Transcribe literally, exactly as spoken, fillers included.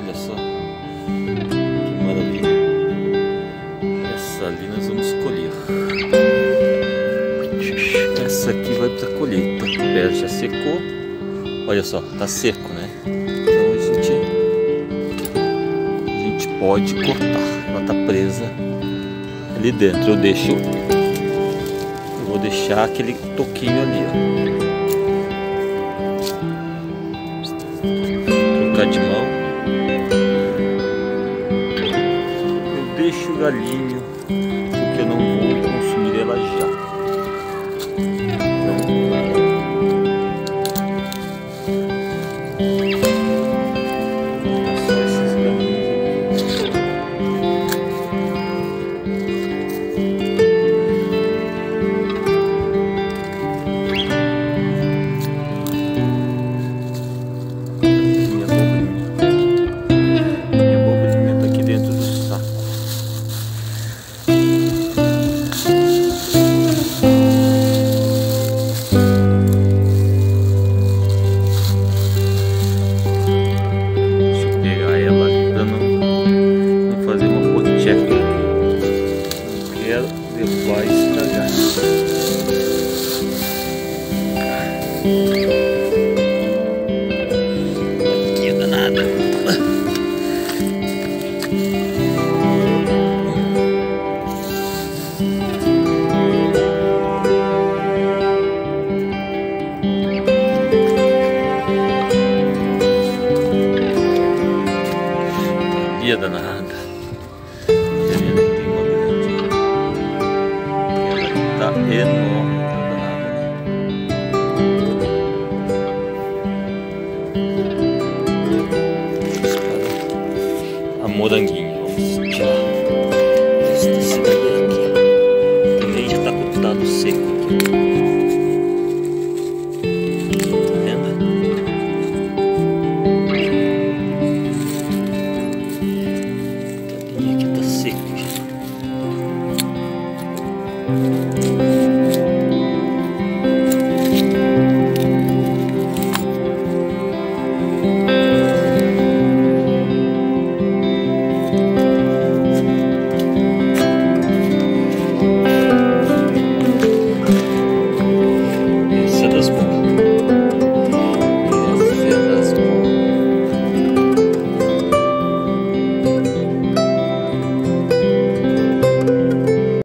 olha só que maravilha. Essa ali nós vamos colher. Essa aqui vai para colheita. O pé já secou. Olha só, tá seco, né? Então a gente, a gente pode cortar. Ela tá presa ali dentro. Eu deixo, eu vou deixar aquele toquinho ali, ó. Trocar de mão. Eu deixo o galinho porque eu não vou consumir ela já. Vai estragar. Que danada. Que danada. Tá enorme, tá danada. A moranguinho, vamos tirar esse tecido aqui. Também já tá cortado seco aqui.